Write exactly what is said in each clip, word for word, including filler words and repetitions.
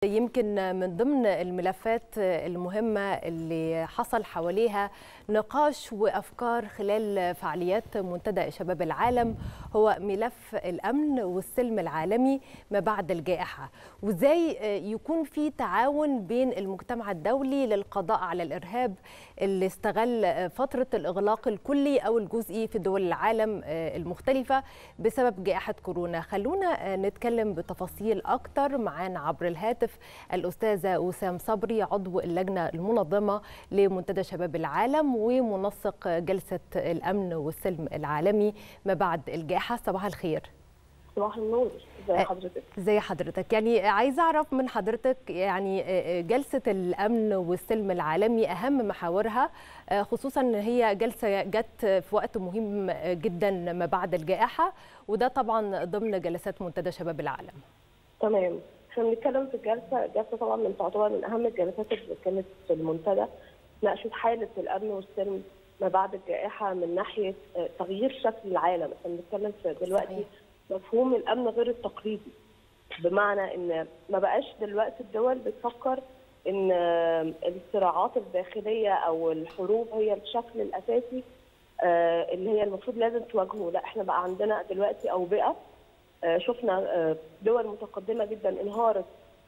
يمكن من ضمن الملفات المهمة اللي حصل حواليها نقاش وأفكار خلال فعاليات منتدى شباب العالم هو ملف الأمن والسلم العالمي ما بعد الجائحة، وإزاي يكون في تعاون بين المجتمع الدولي للقضاء على الإرهاب اللي استغل فترة الإغلاق الكلي أو الجزئي في دول العالم المختلفة بسبب جائحة كورونا. خلونا نتكلم بتفاصيل أكتر. معانا عبر الهاتف الأستاذة وسام صبري، عضو اللجنة المنظمة لمنتدى شباب العالم ومنسق جلسة الأمن والسلم العالمي ما بعد الجائحة. صباح الخير. صباح النور، ازي حضرتك؟ ازي حضرتك؟ يعني عايزة أعرف من حضرتك يعني جلسة الأمن والسلم العالمي أهم محاورها، خصوصا أن هي جلسة جت في وقت مهم جدا ما بعد الجائحة، وده طبعا ضمن جلسات منتدى شباب العالم. تمام، احنا بنتكلم في الجلسة، الجلسة طبعا من تعتبر من أهم الجلسات اللي كانت في المنتدى، ناقشت حالة الأمن والسلم ما بعد الجائحة من ناحية تغيير شكل العالم. احنا بنتكلم في دلوقتي صحيح. مفهوم الأمن غير التقليدي، بمعنى ان ما بقاش دلوقتي الدول بتفكر ان الصراعات الداخلية او الحروب هي الشكل الأساسي اللي هي المفروض لازم تواجهه. لا، احنا بقى عندنا دلوقتي أوبئة، شفنا دول متقدمة جدا انهارت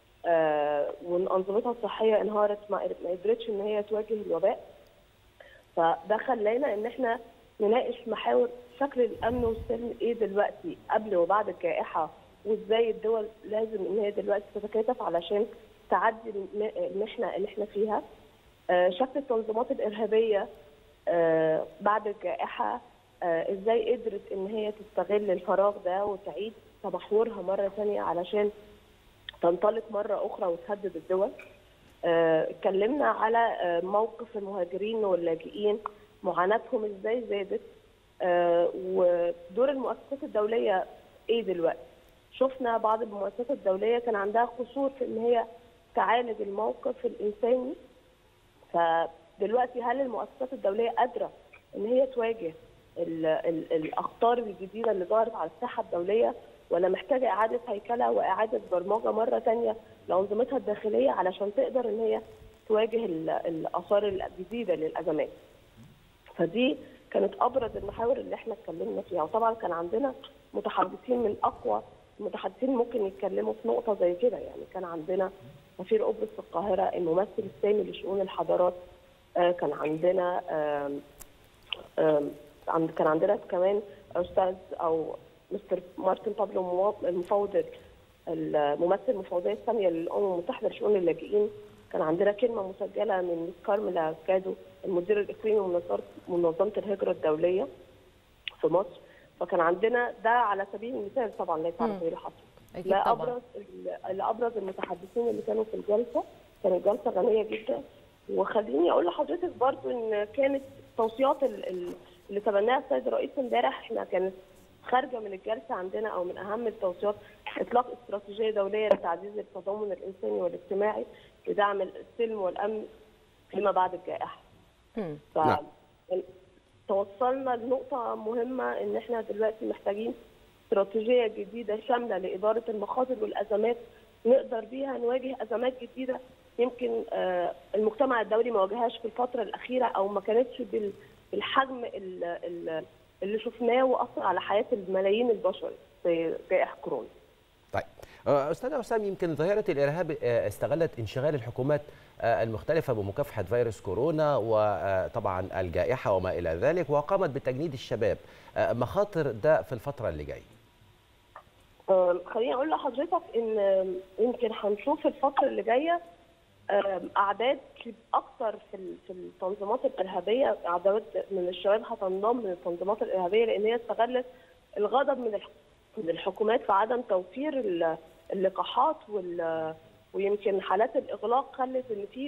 وأنظمتها الصحية انهارت، ما قدرتش ان هي تواجه الوباء. فده خلانا ان احنا نناقش محاور شكل الامن والسلم ايه دلوقتي قبل وبعد الجائحه، وازاي الدول لازم ان هي دلوقتي تتكاتف علشان تعدي المحنه اللي احنا فيها. شكل التنظيمات الارهابيه بعد الجائحه، ازاي قدرت ان هي تستغل الفراغ ده وتعيد تمحورها مره ثانيه علشان تنطلق مره اخرى وتهدد الدول. اتكلمنا على موقف المهاجرين واللاجئين، معاناتهم ازاي زادت، ودور المؤسسات الدوليه ايه دلوقتي. شفنا بعض المؤسسات الدوليه كان عندها قصور في ان هي تعالج الموقف الانساني، فدلوقتي هل المؤسسات الدوليه قادره ان هي تواجه ال ال الاخطار الجديده اللي ظهرت على الساحه الدوليه، ولا محتاجه اعاده هيكله واعاده برمجه مره ثانيه لانظمتها الداخليه علشان تقدر ان هي تواجه الاثار الجديده للازمات. فدي كانت ابرز المحاور اللي احنا اتكلمنا فيها، وطبعا كان عندنا متحدثين من اقوى المتحدثين ممكن يتكلموا في نقطه زي كده. يعني كان عندنا سفير قبرص في القاهره، الممثل السامي لشؤون الحضارات، كان عندنا كان عندنا كمان استاذ او مستر مارتن بابلو، المفوض الممثل المفوضيه الساميه للامم المتحده لشؤون اللاجئين. كان عندنا كلمه مسجله من مس كارميلا كادو، المدير الاقليمي منظمه الهجره الدوليه في مصر. فكان عندنا ده على سبيل المثال، طبعا ليس على سبيل الحصر. لا ابرز لابرز المتحدثين اللي كانوا في الجلسه. كانت جلسه غنيه جدا، وخليني اقول لحضرتك برضو ان كانت توصيات اللي تبناها السيد الرئيس امبارح، احنا كانت خارجه من الجلسه عندنا او من اهم التوصيات اطلاق استراتيجيه دوليه لتعزيز التضامن الانساني والاجتماعي لدعم السلم والامن فيما بعد الجائحه. ف توصلنا لنقطه مهمه ان احنا دلوقتي محتاجين استراتيجيه جديده شامله لاداره المخاطر والازمات، نقدر بيها نواجه ازمات جديده يمكن المجتمع الدولي ما واجههاش في الفتره الاخيره، او ما كانتش بالحجم اللي شفناه واثر على حياه الملايين البشر في جائحه كورونا. طيب استاذه وسام، يمكن ظاهره الارهاب استغلت انشغال الحكومات المختلفه بمكافحه فيروس كورونا وطبعا الجائحه وما الى ذلك، وقامت بتجنيد الشباب. مخاطر ده في الفتره اللي جايه؟ خليني اقول لحضرتك ان يمكن هنشوف الفتره اللي جايه اعداد اكثر في في التنظيمات الارهابيه، اعداد من الشباب هتنضم للتنظيمات الارهابيه، لان هي استغلت الغضب من من الحكومات في عدم توفير اللقاحات، ويمكن حالات الاغلاق خلت ان في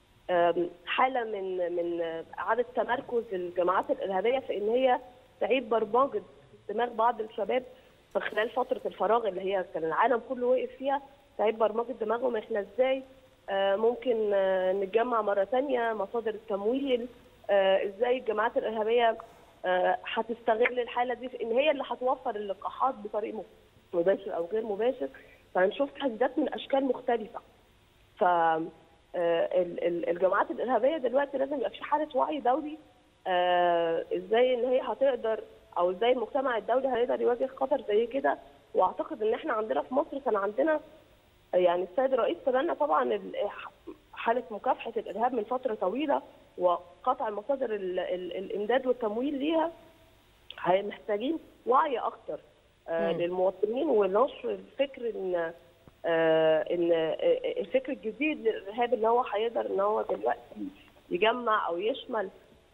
حاله من من اعاده تمركز الجماعات الارهابيه في ان هي تعيد برمجه دماغ بعض الشباب في خلال فتره الفراغ اللي هي كان العالم كله وقف فيها، تعيد برمجه دماغهم احنا ازاي ممكن نتجمع مره ثانيه، مصادر التمويل، ازاي الجماعات الارهابيه هتستغل الحاله دي في ان هي اللي هتوفر اللقاحات بطريق مباشر او غير مباشر. فهنشوف تهديدات من اشكال مختلفه. ف الجماعات الارهابيه دلوقتي لازم يبقى في حاله وعي دولي ازاي ان هي هتقدر، او ازاي المجتمع الدولي هيقدر يواجه خطر زي كده. واعتقد ان احنا عندنا في مصر كان عندنا يعني السيد الرئيس تبنى طبعا حاله مكافحه الارهاب من فتره طويله وقطع مصادر الامداد والتمويل ليها. محتاجين وعي اكتر للمواطنين ونشر الفكر ان ان الفكر الجديد للارهاب اللي هو هيقدر ان هو دلوقتي يجمع او يشمل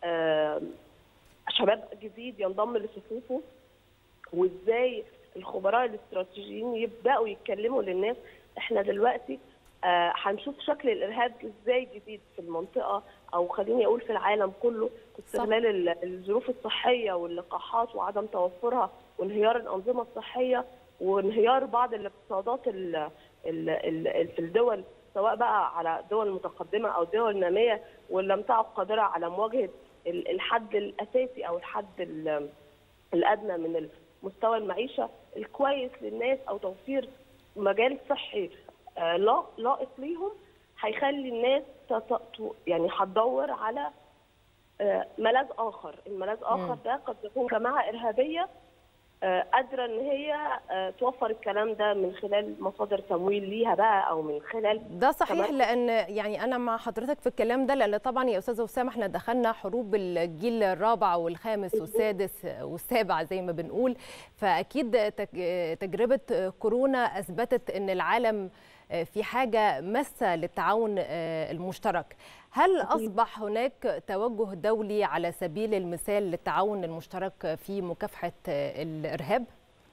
شباب جديد ينضم لصفوفه، وازاي الخبراء الاستراتيجيين يبداوا يتكلموا للناس. احنا دلوقتي هنشوف شكل الارهاب ازاي جديد في المنطقه، او خليني اقول في العالم كله، استغلال الظروف الصحيه واللقاحات وعدم توفرها وانهيار الانظمه الصحيه وانهيار بعض الاقتصادات ال ال في الدول، سواء بقى على دول متقدمه او دول ناميه، واللي لم تعد قادره على مواجهه الحد الاساسي او الحد الادنى من مستوى المعيشه الكويس للناس، او توفير مجال صحي لائق ليهم، هيخلي الناس يعني هتدور على ملاذ اخر. الملاذ اخر ده قد تكون جماعه ارهابيه قادره ان هي توفر الكلام ده من خلال مصادر تمويل ليها بقى، او من خلال ده صحيح. لان يعني انا مع حضرتك في الكلام ده، لان طبعا يا استاذه وسام احنا دخلنا حروب الجيل الرابع والخامس والسادس والسابع زي ما بنقول، فاكيد تجربه كورونا اثبتت ان العالم في حاجه ماسه للتعاون المشترك. هل اصبح هناك توجه دولي على سبيل المثال للتعاون المشترك في مكافحه الارهاب؟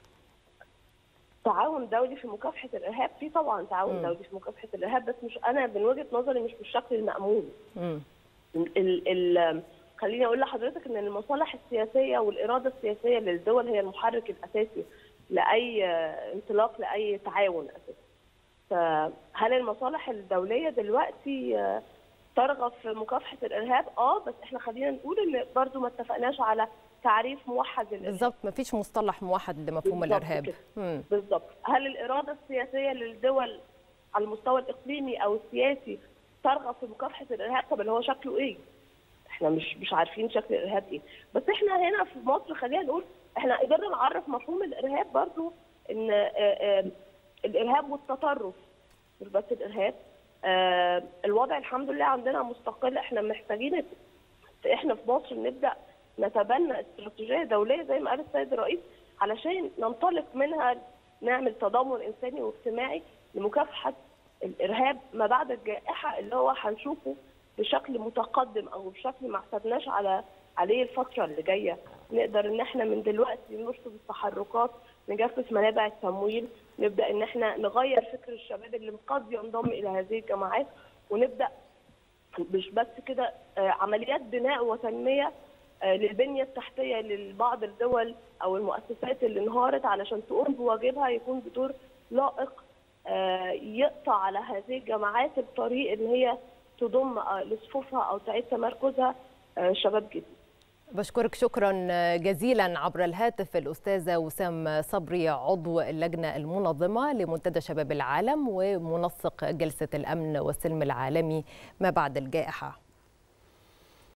تعاون دولي في مكافحه الارهاب، في طبعا تعاون م. دولي في مكافحه الارهاب، بس مش انا من وجهه نظري مش بالشكل المأمول. ال ال خليني اقول لحضرتك ان المصالح السياسيه والاراده السياسيه للدول هي المحرك الاساسي لاي انطلاق لاي تعاون اساسي. فهل المصالح الدوليه دلوقتي ترغب في مكافحه الارهاب؟ اه بس احنا خلينا نقول ان برضو ما اتفقناش على تعريف موحد للارهاب. بالظبط، ما فيش مصطلح موحد لمفهوم الارهاب. بالظبط. هل الاراده السياسيه للدول على المستوى الاقليمي او السياسي ترغب في مكافحه الارهاب؟ طب اللي هو شكله ايه؟ احنا مش مش عارفين شكل الارهاب ايه. بس احنا هنا في مصر خلينا نقول احنا قدرنا نعرف مفهوم الارهاب برضو، ان الارهاب والتطرف مش بس الارهاب. آه الوضع الحمد لله عندنا مستقل. احنا محتاجين احنا في مصر نبدا نتبنى استراتيجيه دوليه زي ما قال السيد الرئيس، علشان ننطلق منها نعمل تضامن انساني واجتماعي لمكافحه الارهاب ما بعد الجائحه، اللي هو هنشوفه بشكل متقدم او بشكل ما اعتدناش على عليه الفتره اللي جايه. نقدر ان احنا من دلوقتي نرصد التحركات، نجفف منابع التمويل، نبدا ان احنا نغير فكر الشباب اللي قد ينضم الى هذه الجماعات، ونبدا مش بس كده عمليات بناء وتنميه للبنيه التحتيه لبعض الدول او المؤسسات اللي انهارت، علشان تقوم بواجبها يكون بدور لائق يقطع على هذه الجماعات الطريق ان هي تضم لصفوفها او تعيد تمركزها شباب جديد. بشكرك شكرا جزيلا عبر الهاتف الأستاذة وسام صبري، عضو اللجنة المنظمة لمنتدى شباب العالم ومنسق جلسة الأمن والسلم العالمي ما بعد الجائحة.